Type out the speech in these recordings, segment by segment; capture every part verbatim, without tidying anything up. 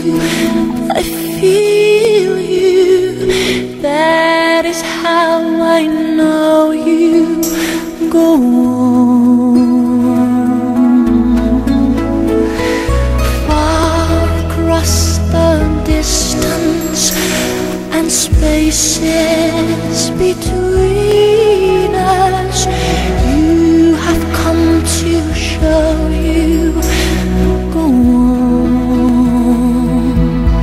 I feel you. That is how I know you. Go on. Far across the distance and spaces between us, you have come to show you. Go on.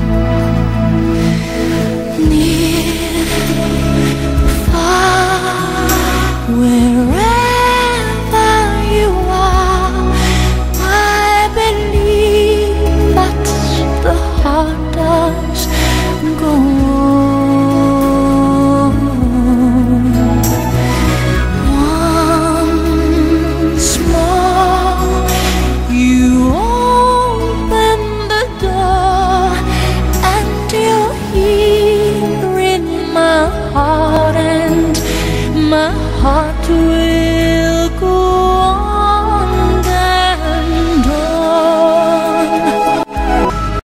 Near, far, wherever you are, I believe that the heart does. Go on. Once more, you open the door, and you're here in my heart, and my heart will go